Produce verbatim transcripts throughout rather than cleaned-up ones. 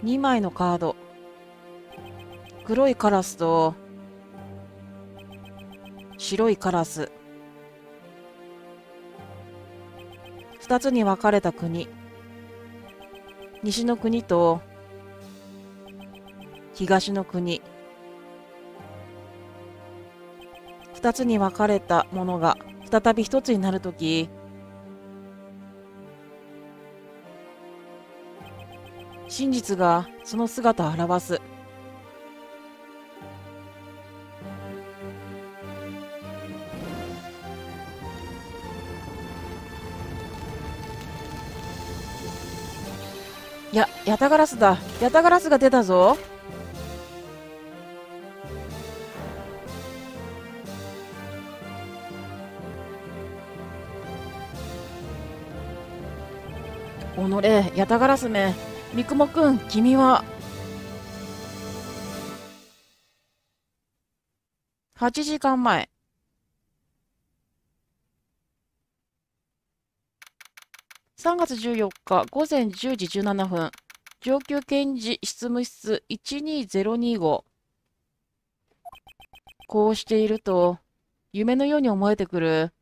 にまいのカード。黒いカラスと白いカラス。ふたつに分かれた国。西の国と東の国。ふたつに分かれたものが再びひとつになるとき、真実がその姿を表す。や、ヤタガラスだ。ヤタガラスが出たぞ。おのれ、ヤタガラスめ。三雲くん、君は。はちじかんまえ。さんがつじゅうよっか午前じゅうじじゅうななふん。上級検事執務室いちにゼロにご。こうしていると、夢のように思えてくる。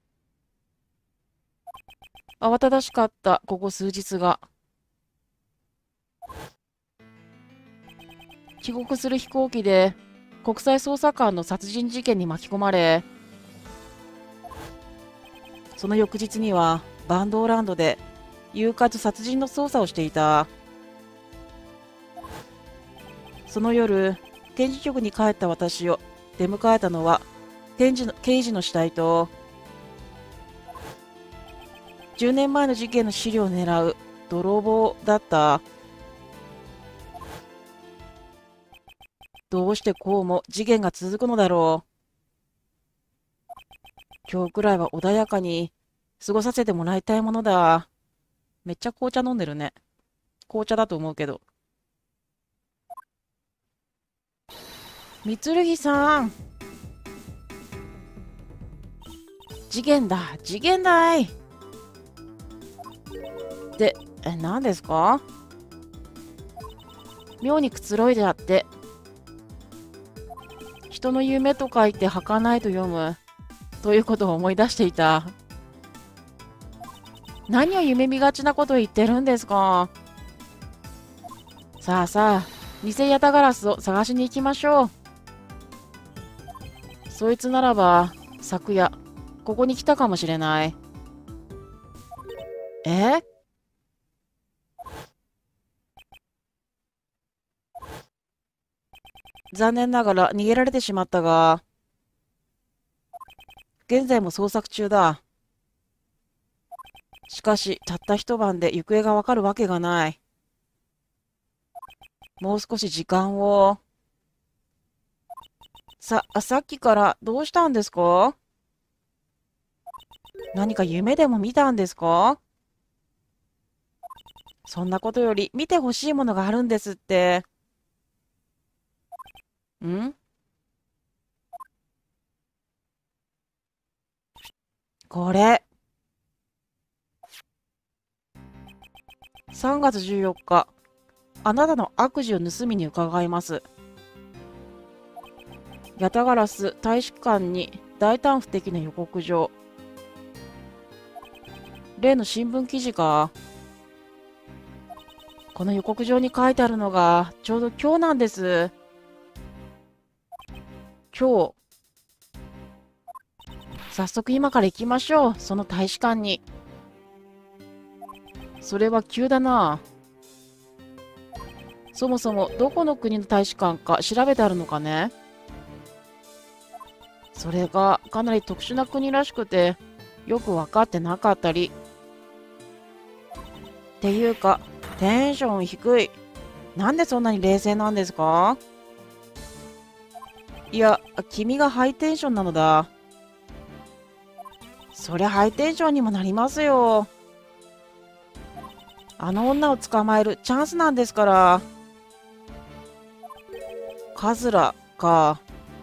慌ただしかったここ数日が。帰国する飛行機で国際捜査官の殺人事件に巻き込まれ、その翌日にはバンドーランドで誘拐と殺人の捜査をしていた。その夜、検事局に帰った私を出迎えたのは検事の刑事の死体と、じゅうねんまえの事件の資料を狙う泥棒だった。どうしてこうも事件が続くのだろう。今日くらいは穏やかに過ごさせてもらいたいものだ。めっちゃ紅茶飲んでるね。紅茶だと思うけど。三剣さん。事件だ、事件だい。で、え、何ですか？妙にくつろいであって。人の夢と書いて儚いと読むということを思い出していた。何を夢見がちなことを言ってるんですか？さあさあ、偽ヤタガラスを探しに行きましょう。そいつならば昨夜ここに来たかもしれない。え？残念ながら逃げられてしまったが、現在も捜索中だ。しかし、たった一晩で行方がわかるわけがない。もう少し時間を。さ、さっきからどうしたんですか？何か夢でも見たんですか？そんなことより見てほしいものがあるんですって。ん？これ。さんがつじゅうよっか、あなたの悪事を盗みに伺います。ヤタガラス大使館に大胆不敵な予告状。例の新聞記事か。この予告状に書いてあるのがちょうど今日なんです。今日。早速今から行きましょう、その大使館に。それは急だな。そもそもどこの国の大使館か調べてあるのかね。それがかなり特殊な国らしくてよく分かってなかったり。っていうかテンション低い。なんでそんなに冷静なんですか？いや、君がハイテンションなのだ。そりゃハイテンションにもなりますよ。あの女を捕まえるチャンスなんですから。カズラか。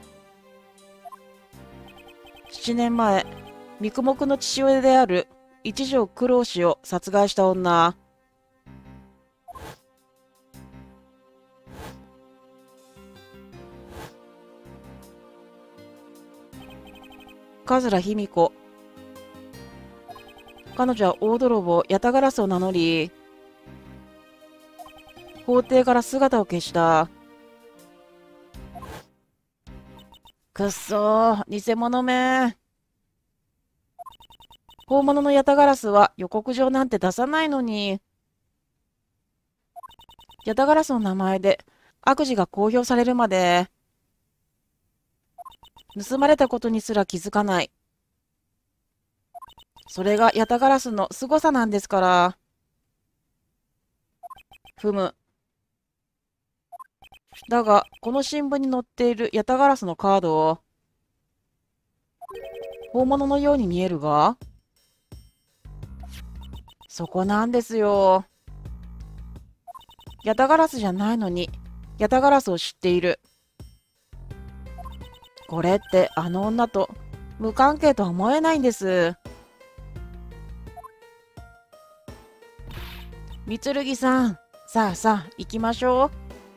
ななねんまえ、三雲くんの父親である一条九郎氏を殺害した女。 桂卑弥呼。彼女は大泥棒ヤタガラスを名乗り、法廷から姿を消した。くっそー、偽物め。本物のヤタガラスは予告状なんて出さないのに。ヤタガラスの名前で悪事が公表されるまで、盗まれたことにすら気づかない。それがヤタガラスの凄さなんですから。ふむ。だが、この新聞に載っているヤタガラスのカードを、本物のように見えるが、そこなんですよ。ヤタガラスじゃないのに、ヤタガラスを知っている。これってあの女と無関係とは思えないんです。三剣さん、さあさあ、行きましょ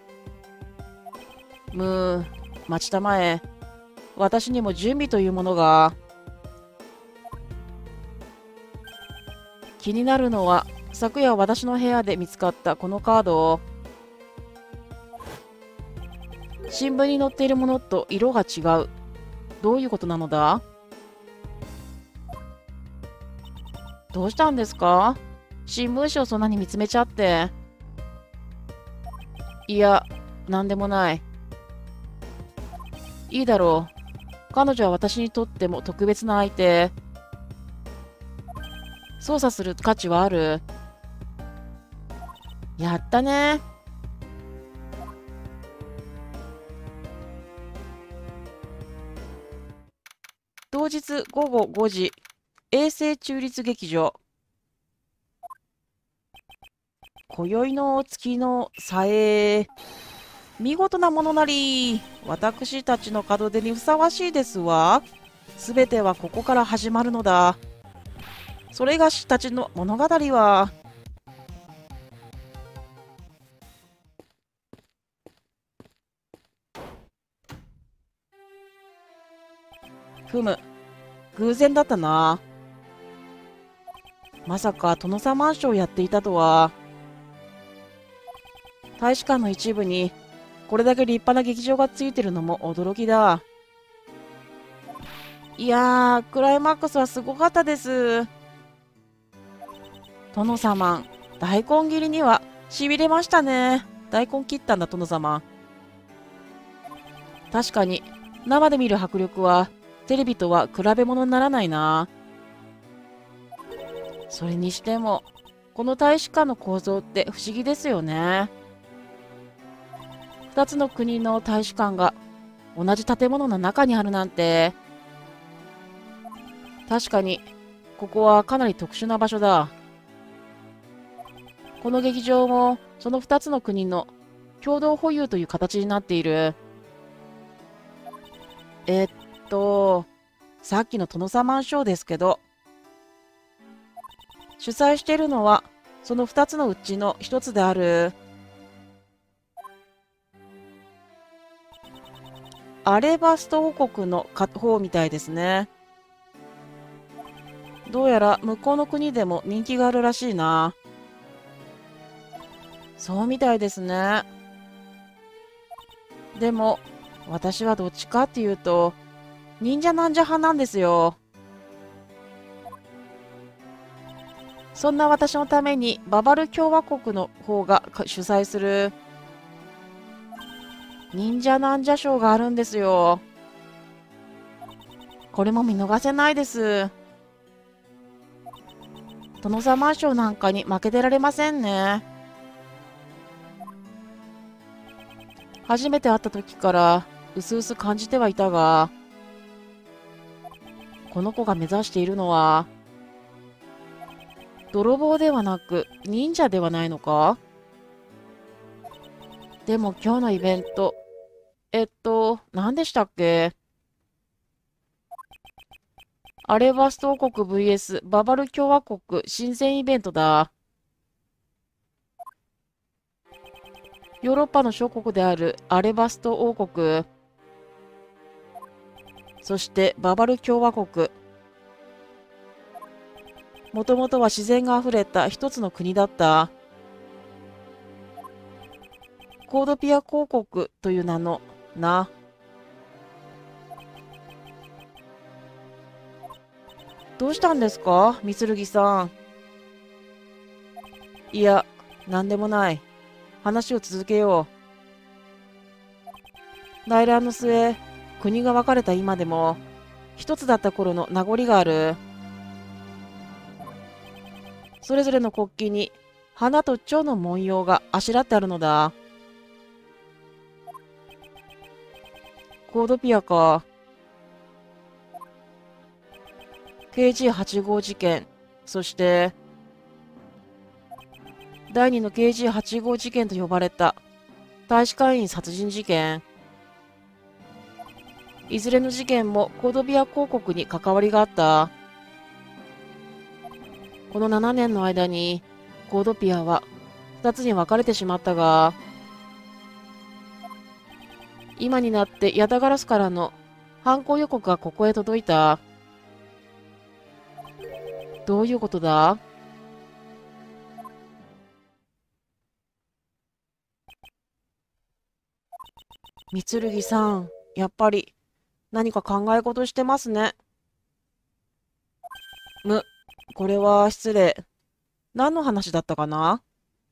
う。むー、待ちたまえ。私にも準備というものが。気になるのは、昨夜私の部屋で見つかったこのカードを、新聞に載っているものと色が違う。どういうことなのだ？どうしたんですか？新聞紙をそんなに見つめちゃって。いや、なんでもない。いいだろう。彼女は私にとっても特別な相手。操作する価値はある。やったね。当日午後ごじ、衛星中立劇場。今宵の月のさえ、見事なものなり。私たちの門出にふさわしいですわ。すべてはここから始まるのだ。それがしたちの物語は。ふむ、偶然だったな。まさか殿様マンションをやっていたとは。大使館の一部にこれだけ立派な劇場がついてるのも驚きだ。いやー、クライマックスはすごかったです。殿様、大根切りにはしびれましたね。大根切ったんだ、殿様。確かに、生で見る迫力は、テレビとは比べ物にならないな。それにしても、この大使館の構造って不思議ですよね。二つの国の大使館が同じ建物の中にあるなんて。確かに、ここはかなり特殊な場所だ。この劇場も、その二つの国の共同保有という形になっている。えっと、さっきの殿様ショーですけど、主催しているのは、その二つのうちの一つである、アレバスト王国の方みたいですね。どうやら向こうの国でも人気があるらしいな。そうみたいですね。でも、私はどっちかっていうと、忍者なんじゃ派なんですよ。そんな私のためにババル共和国の方が主催する忍者なんじゃショーがあるんですよ。これも見逃せないです。殿様賞なんかに負けてられませんね。初めて会った時からうすうす感じてはいたが、この子が目指しているのは泥棒ではなく忍者ではないのか？でも今日のイベント、えっと、何でしたっけ？アレバスト王国 ブイエス ババル共和国親善イベントだ。ヨーロッパの諸国であるアレバスト王国。 そしてババル共和国。もともとは自然があふれた一つの国だった。コードピア公国という名のな。どうしたんですか、三剣さん。いや、なんでもない。話を続けよう。内乱の末、国が分かれた今でも、一つだった頃の名残がある。それぞれの国旗に、花と蝶の文様があしらってあるのだ。コードピアか。ケージーはちじゅうご 事件、そして、第二の ケージーはちじゅうご 事件と呼ばれた大使館員殺人事件。いずれの事件もコードビア公国に関わりがあった。このななねんの間にコードピアはふたつに分かれてしまったが、今になってヤタガラスからの犯行予告がここへ届いた。どういうことだ？三剣さん、やっぱり何か考え事してますね。む、これは失礼。何の話だったかな？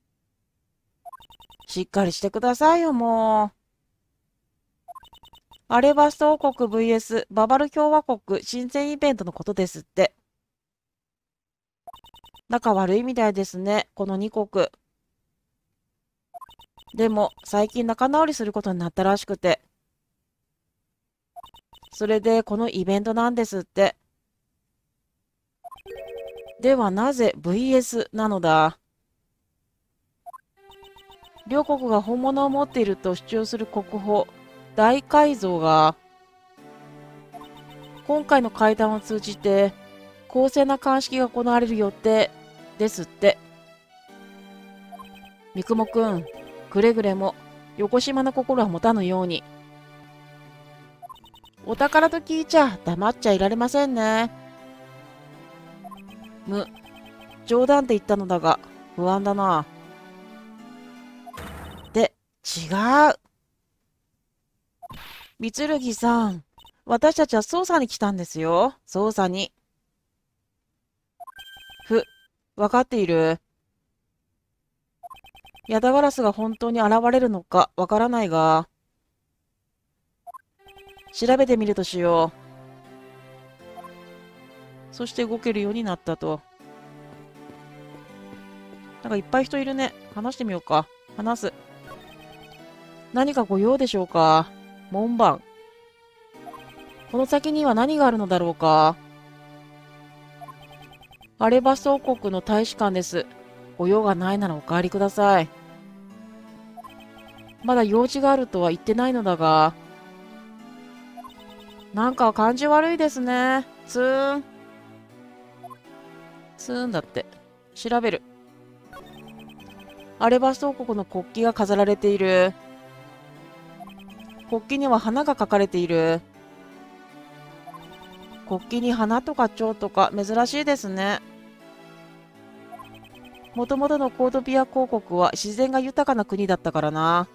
しっかりしてくださいよ、もう。アレバスト王国 ブイエス ババル共和国親善イベントのことですって。仲悪いみたいですね、このにこく。でも、最近仲直りすることになったらしくて。それで、このイベントなんですって。では、なぜ ブイエス なのだ？両国が本物を持っていると主張する国宝、大改造が、今回の会談を通じて、公正な鑑識が行われる予定ですって。三雲くん、くれぐれも、横島な心は持たぬように。お宝と聞いちゃ黙っちゃいられませんね。む、冗談って言ったのだが、不安だな。で、違う。三剣さん、私たちは捜査に来たんですよ。捜査に。ふ、わかっている。ヤタガラスが本当に現れるのかわからないが、調べてみるとしよう。そして動けるようになったと。なんかいっぱい人いるね。話してみようか。話す。何かご用でしょうか？門番。この先には何があるのだろうか？アレバス王国の大使館です。ご用がないならお帰りください。まだ用事があるとは言ってないのだが、なんか感じ悪いですね。つーん。つーんだって。調べる。アレバス王国の国旗が飾られている。国旗には花が描かれている。国旗に花とか蝶とか珍しいですね。もともとのコードピア公国は自然が豊かな国だったからな。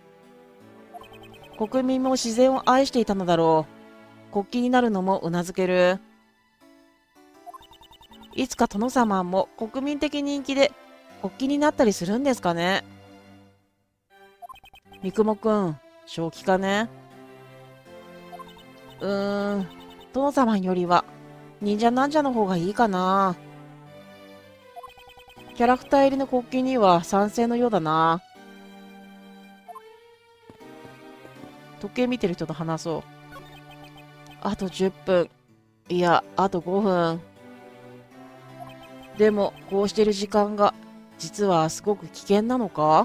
国民も自然を愛していたのだろう。国旗になるのもうなずける。いつか殿様も国民的人気で国旗になったりするんですかね。三雲くん、正気かね。うーん、殿様よりは忍者なんじゃの方がいいかな。キャラクター入りの国旗には賛成のようだな。時計見てる人と話そう。あとじゅっぷん。いや、あとごふん。でも、こうしてる時間が、実はすごく危険なのか？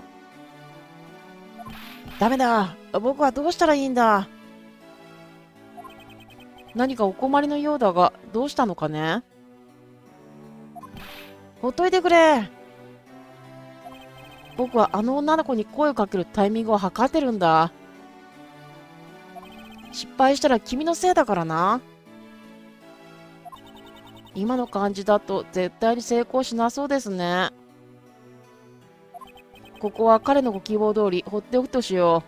ダメだ。僕はどうしたらいいんだ。何かお困りのようだが、どうしたのかね？ほっといてくれ。僕はあの女の子に声をかけるタイミングを測ってるんだ。 失敗したら君のせいだからな。今の感じだと絶対に成功しなそうですね。ここは彼のご希望通り放っておくとしよ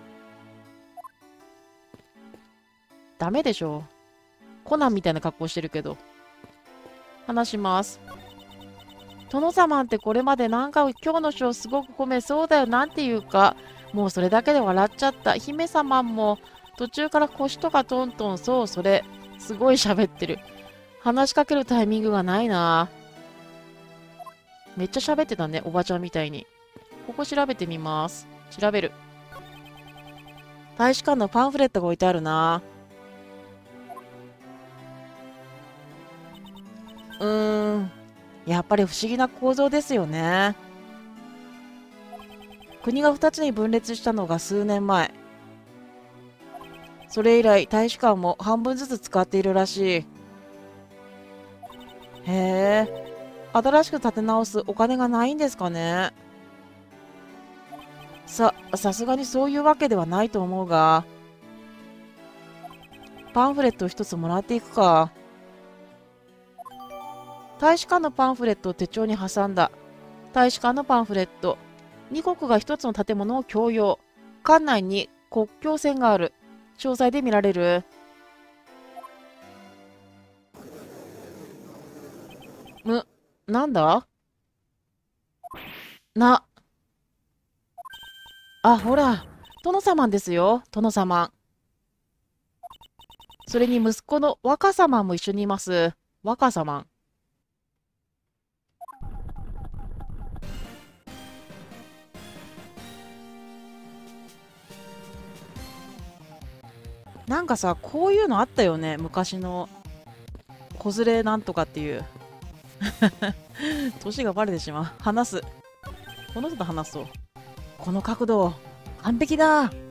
う。ダメでしょ。コナンみたいな格好してるけど。話します。殿様ってこれまでなんか今日のショーすごく褒めそうだよなんていうか、もうそれだけで笑っちゃった。姫様も途中から腰とかトントン、そうそれ、すごい喋ってる。話しかけるタイミングがないな。めっちゃ喋ってたね、おばちゃんみたいに。ここ調べてみます。調べる。大使館のパンフレットが置いてあるな。うーん。やっぱり不思議な構造ですよね。国がふたつに分裂したのが数年前。それ以来、大使館も半分ずつ使っているらしい。へえ。新しく建て直すお金がないんですかね。さ、さすがにそういうわけではないと思うが。パンフレットを一つもらっていくか。大使館のパンフレットを手帳に挟んだ。大使館のパンフレット。に国が一つの建物を共用。館内に国境線がある。詳細で見られる。む、なんだな、あ、ほら、殿様ですよ、殿様。それに息子の若様も一緒にいます。若様。なんかさ、こういうのあったよね、昔の子連れなんとかっていう。年がバレてしまう。話す。この人と話そう。この角度、完璧だ。ん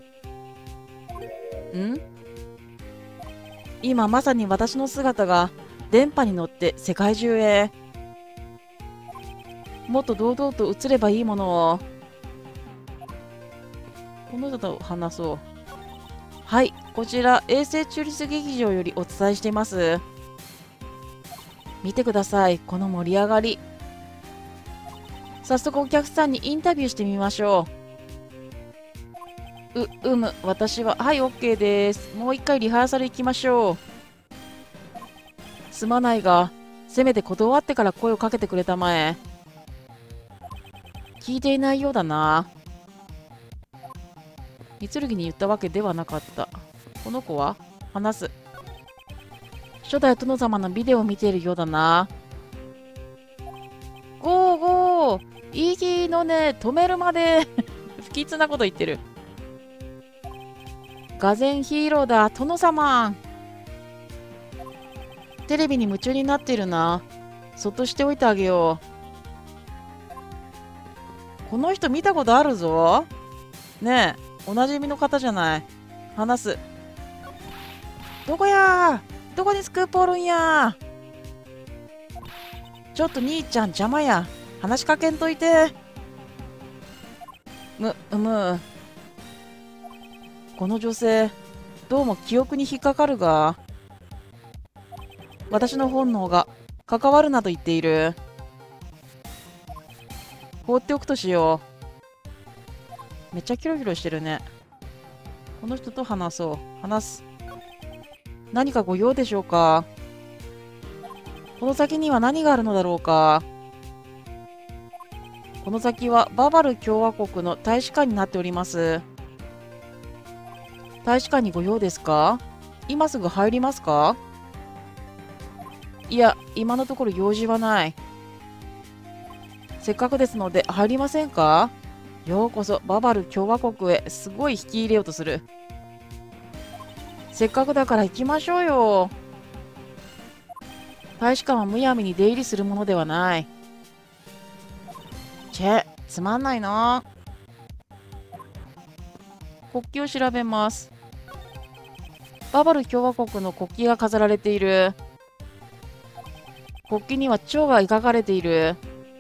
今まさに私の姿が電波に乗って世界中へ。もっと堂々と映ればいいものを。この人と話そう。はい、こちら衛星中立劇場よりお伝えしています。見てください、この盛り上がり。早速お客さんにインタビューしてみましょう。う、うむ、私は、はい、OK です。もう一回リハーサル行きましょう。すまないが、せめて断ってから声をかけてくれたまえ。聞いていないようだな。三剣に言ったわけではなかった。この子は話す。初代殿様のビデオを見ているようだな。ゴーゴーいい気のね、止めるまで不吉なこと言ってる。がぜんヒーローだ、殿様。テレビに夢中になっているな。そっとしておいてあげよう。この人見たことあるぞ。ねえ、おなじみの方じゃない。話す。どこやー、どこにスクープおるんや。ちょっと兄ちゃん邪魔や。話しかけんといて。む、む。この女性、どうも記憶に引っかかるが。私の本能が関わるなと言っている。放っておくとしよう。めっちゃキョロキョロしてるね。この人と話そう。話す。何かご用でしょうか。この先には何があるのだろうか。この先はババル共和国の大使館になっております。大使館にご用ですか。今すぐ入りますか。いや、今のところ用事はない。せっかくですので入りませんか。ようこそババル共和国へ。すごい引き入れようとする。せっかくだから行きましょうよ。大使館はむやみに出入りするものではない。チェ、つまんないな。国旗を調べます。ババル共和国の国旗が飾られている。国旗には蝶が描かれている。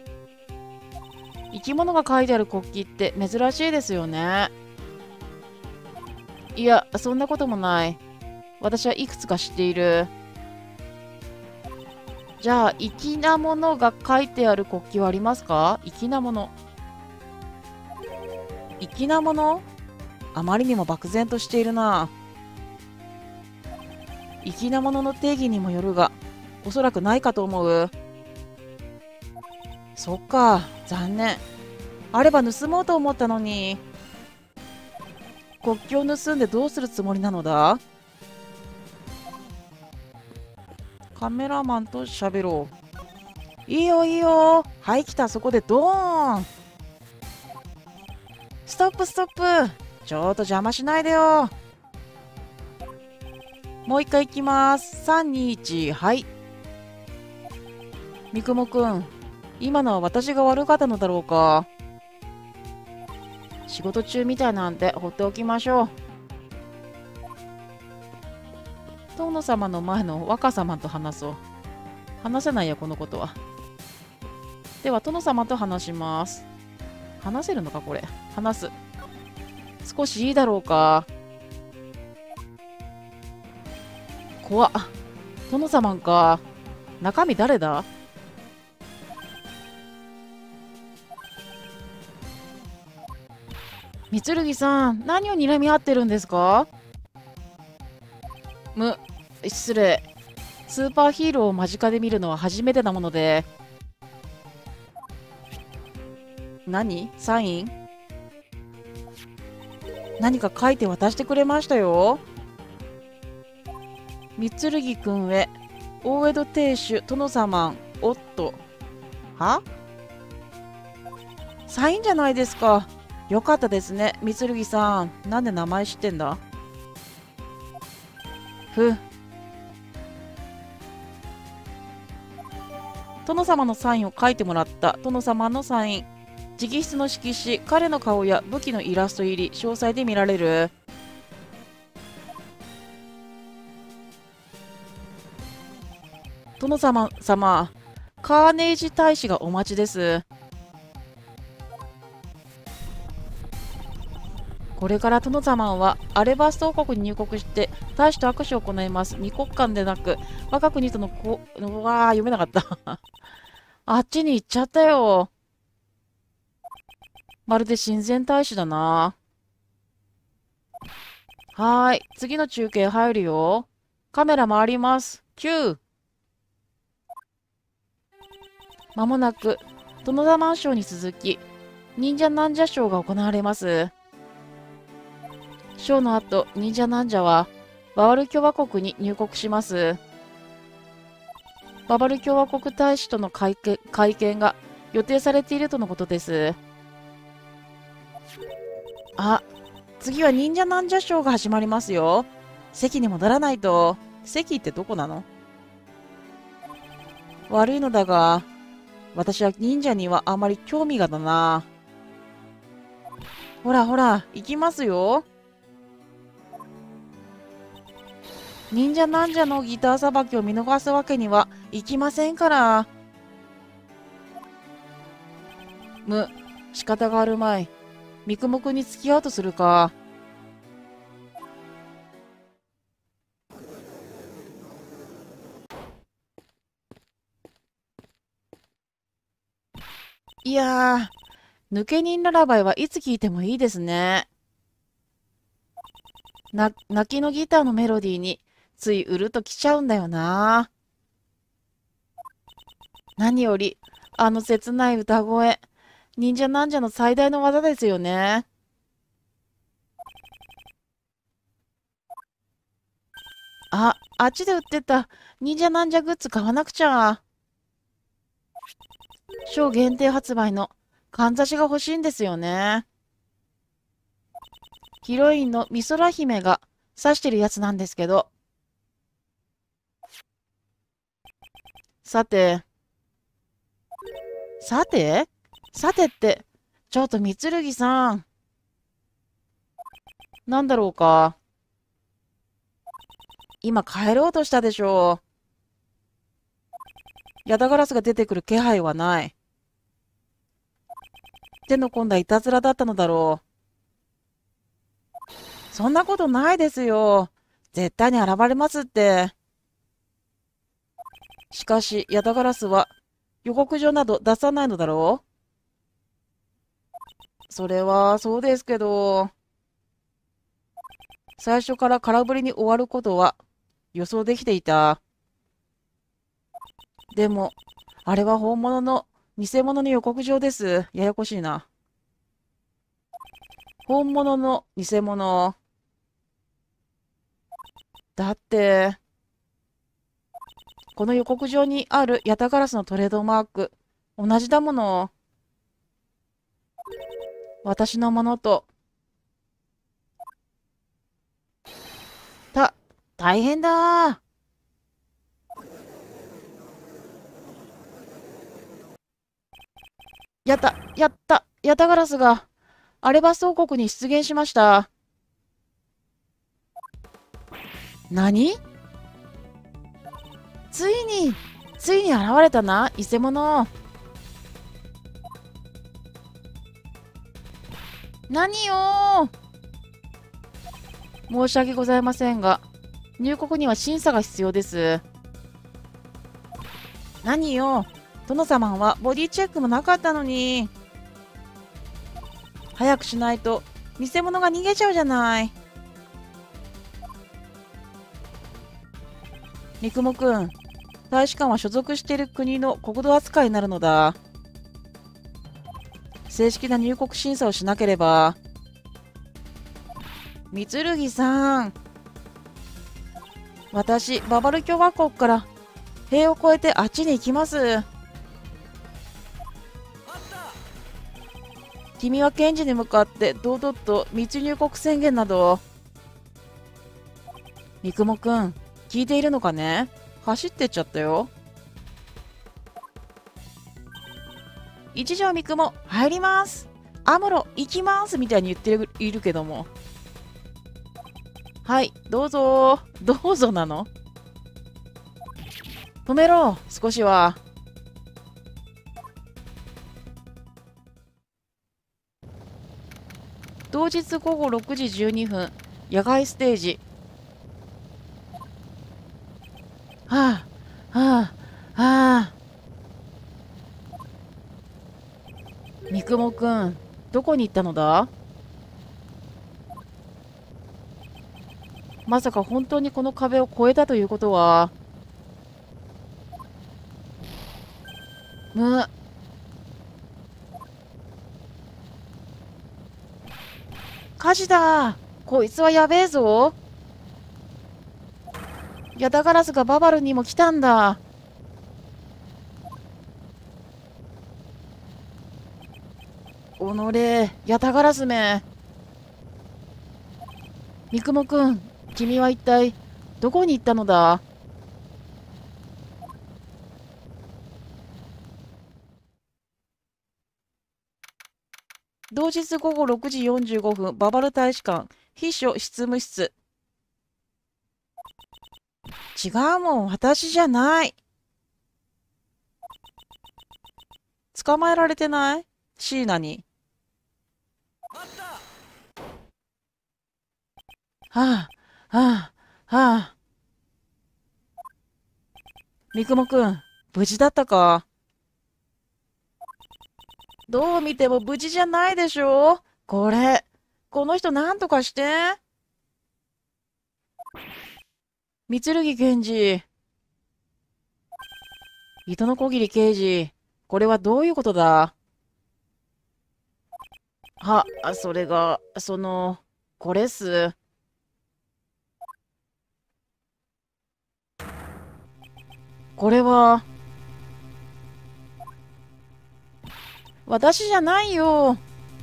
生き物が書いてある国旗って珍しいですよね。いや、そんなこともない。 私はいくつか知っている。じゃあ、粋なものが書いてある国旗はありますか？粋なもの。粋なもの？あまりにも漠然としているな。粋なものの定義にもよるが、おそらくないかと思う。そっか、残念。あれば盗もうと思ったのに。国旗を盗んでどうするつもりなのだ？カメラマンと喋ろう。いいよいいよ。はい、来た。そこでドーン。ストップストップ。ちょっと邪魔しないでよ。もう一回行きます。さん、に、いち、はい。三雲くん、今のは私が悪かったのだろうか。仕事中みたいなんで放っておきましょう。殿様の前の若様と話そう。話せないや、このことは。では、殿様と話します。話せるのか、これ。話す。少しいいだろうか。怖っ。殿様か。中身誰だ？三剣さん、何を睨み合ってるんですか？む、失礼。スーパーヒーローを間近で見るのは初めてなもので。何？サイン？何か書いて渡してくれましたよ。三剣くんへ、大江戸亭主殿様おっと。は？サインじゃないですか。よかったですね、三剣さん。なんで名前知ってんだ？ふ。殿様のサインを書いてもらった。殿様のサイン。直筆の色紙、彼の顔や武器のイラスト入り、詳細で見られる。殿様様、カーネージ大使がお待ちです。これから殿様はアレバスト王国に入国して大使と握手を行います。二国間でなく我が国とのこうわー読めなかったあっちに行っちゃったよ。まるで親善大使だな。はーい、次の中継入るよ。カメラ回ります。キュー。まもなく殿様賞に続き忍者ナンジャ賞が行われます。ショーの後、忍者ナンジャはババル共和国に入国します。ババル共和国大使との会見、会見が予定されているとのことです。あ、次は忍者ナンジャショーが始まりますよ。席に戻らないと。席ってどこなの？悪いのだが、私は忍者にはあまり興味がだな。ほらほら、行きますよ。忍者ナンジャのギターさばきを見逃すわけにはいきませんから。む、仕方があるまい。三雲くんに付き合おうとするか。いやー、抜け忍ララバイはいつ聴いてもいいですね。な、泣きのギターのメロディーについうるっときちゃうんだよな。何より、あの切ない歌声。忍者なんじゃの最大の技ですよね。あ、あっちで売ってた忍者なんじゃグッズ買わなくちゃ。ショー限定発売のかんざしが欲しいんですよね。ヒロインの美空姫が指してるやつなんですけど。さて、さてさてって、ちょっと三剣さん。なんだろうか。今帰ろうとしたでしょう。ヤダガラスが出てくる気配はない。手の込んだいたずらだったのだろう。そんなことないですよ。 絶対に現れますって。しかし、ヤタガラスは予告状など出さないのだろう。それはそうですけど、最初から空振りに終わることは予想できていた。でも、あれは本物の偽物の予告状です。ややこしいな。本物の偽物。だって、この予告状にあるヤタガラスのトレードマーク、同じだもの。私のものと。た、大変だ。やった、やった、ヤタガラスが、アレバス王国に出現しました。何？ついに、ついに現れたな、偽物。何よ。申し訳ございませんが、入国には審査が必要です。何よ。殿様はボディチェックもなかったのに。早くしないと、偽物が逃げちゃうじゃない。三雲くん、大使館は所属している国の国土扱いになるのだ。正式な入国審査をしなければ。三剣さん、私、ババル共和国から塀を越えてあっちに行きます。君は検事に向かって堂々と密入国宣言など。三雲くん、聞いているのかね？走ってっちゃったよ。一条三雲、入ります。アムロ、行きますみたいに言ってるいるけども。はい、どうぞ。どうぞなの？止めろ、少しは。当日午後ろくじじゅうにふん、野外ステージ。はあ、はあ、はあ。三雲くん、どこに行ったのだ？まさか本当にこの壁を越えたということは。む、火事だ。こいつはやべえぞ。ヤタガラスがババルにも来たんだ。おのれ、ヤタガラスめ。三雲くん、君は一体どこに行ったのだ？同日午後ろくじよんじゅうごふん、ババル大使館、秘書執務室。違うもん、私じゃない。捕まえられてない？シーナに。はあ、はあ、はあ。三雲くん、無事だったか？どう見ても無事じゃないでしょ。これ、この人なんとかして。三剣検事、糸の小切刑事、これはどういうことだ？は、それが、その、これっす。これは、私じゃないよ。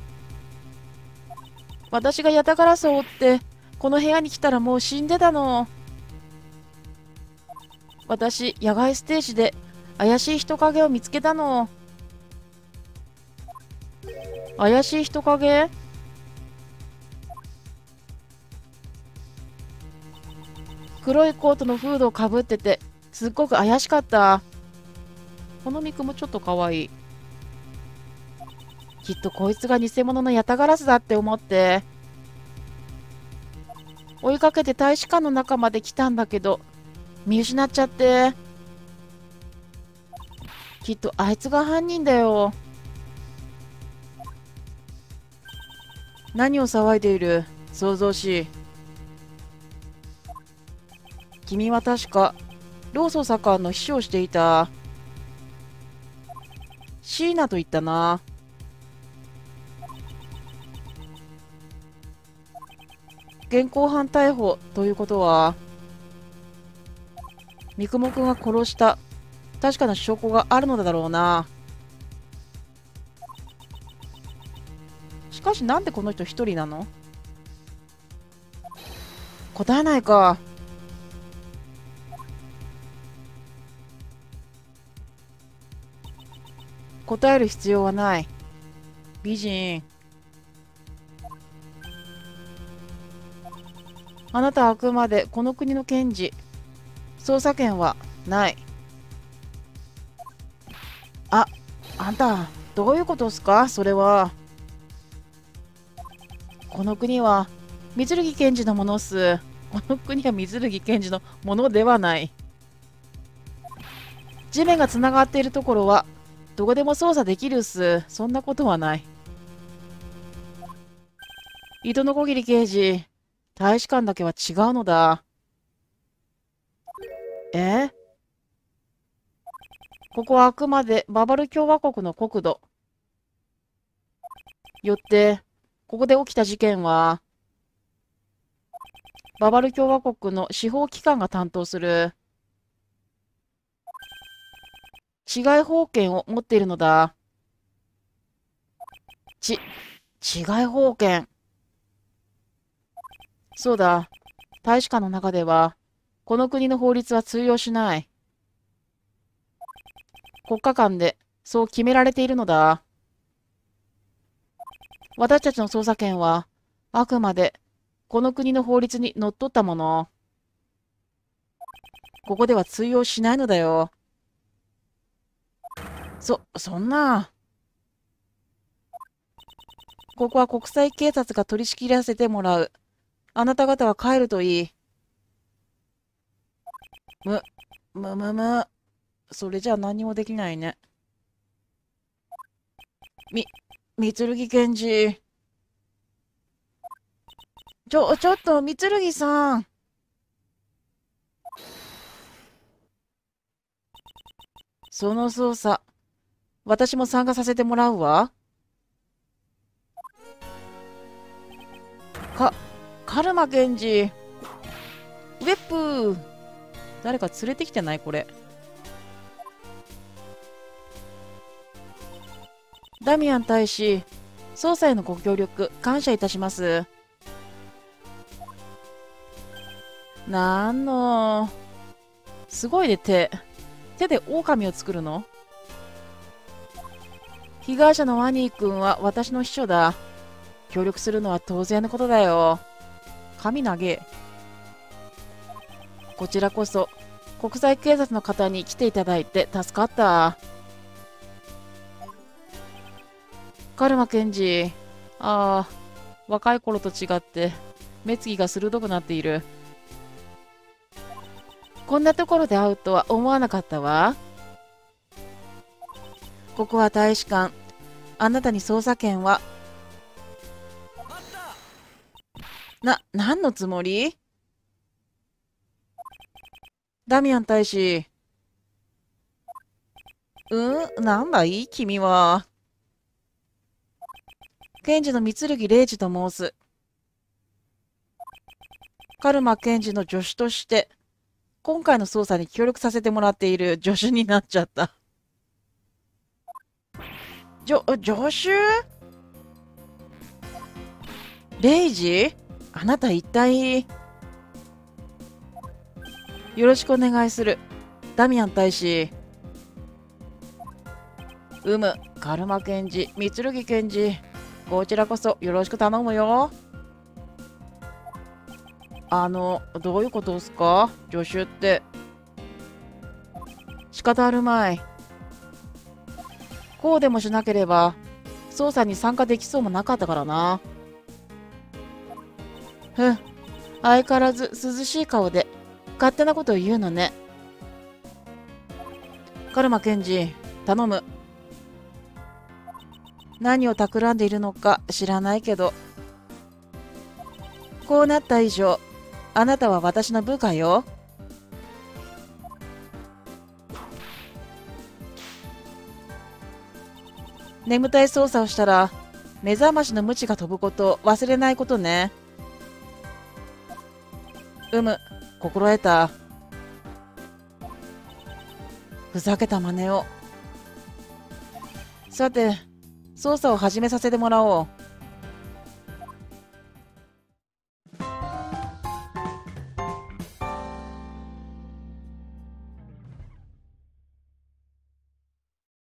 私がヤタガラスを追って、この部屋に来たらもう死んでたの。私、野外ステージで怪しい人影を見つけたの。怪しい人影？黒いコートのフードをかぶってて、すっごく怪しかった。このミクもちょっとかわいい。きっとこいつが偽物のヤタガラスだって思って。 追いかけて大使館の中まで来たんだけど、見失っちゃって。きっとあいつが犯人だよ。何を騒いでいる？騒々しい。君は確か、ロー捜査官の秘書をしていた。シーナと言ったな。現行犯逮捕ということは、三雲くんが殺した確かな証拠があるのだろうな。しかしなんでこの人一人なの？答えないか。答える必要はない。美人。あなたはあくまでこの国の検事。捜査権はない。あ、あんた、どういうことですかそれは。この国は、水剣検事のものっす。この国は水剣検事のものではない。地面がつながっているところは、どこでも操作できるっす。そんなことはない。糸のこぎり刑事、大使館だけは違うのだ。え？ここはあくまでババル共和国の国土。よって、ここで起きた事件は、ババル共和国の司法機関が担当する、治外法権を持っているのだ。ち、治外法権。そうだ。大使館の中では、この国の法律は通用しない。国家間でそう決められているのだ。私たちの捜査権は、あくまでこの国の法律にのっとったもの。ここでは通用しないのだよ。そ、そんな。ここは国際警察が取り仕切らせてもらう。あなた方は帰るといい。む、むむむ。それじゃあ何もできないね。み、三剣検事。ちょ、ちょっと、三剣さん。その捜査、私も参加させてもらうわ。か、カルマ検事。ウェップ。誰か連れてきてないこれ。ダミアン大使、捜査へのご協力、感謝いたします。なんの、すごいね、手。手で狼を作るの？被害者のワニー君は私の秘書だ。協力するのは当然のことだよ。髪投げ。こちらこそ、国際警察の方に来ていただいて助かった。カルマ検事。ああ、若い頃と違って、目つきが鋭くなっている。こんなところで会うとは思わなかったわ。ここは大使館。あなたに捜査権は。な、何のつもり？ダミアン大使。うん、なんだい君は。検事の三剣礼二と申す。カルマ検事の助手として、今回の捜査に協力させてもらっている助手になっちゃった。じょ、助手？レイジ？あなた一体。よろしくお願いする。ダミアン大使。うむ、カルマ検事、三剣検事。こちらこそよろしく頼むよ。あの、どういうことですか助手って。仕方あるまい。こうでもしなければ、捜査に参加できそうもなかったからな。ふん、 相変わらず涼しい顔で勝手なことを言うのね。カルマ検事、頼む。何を企んでいるのか知らないけど、こうなった以上、あなたは私の部下よ。眠たい操作をしたら、目覚ましの鞭が飛ぶことを忘れないことね。うむ、心得た。ふざけた真似を。さて、操作を始めさせてもらおう。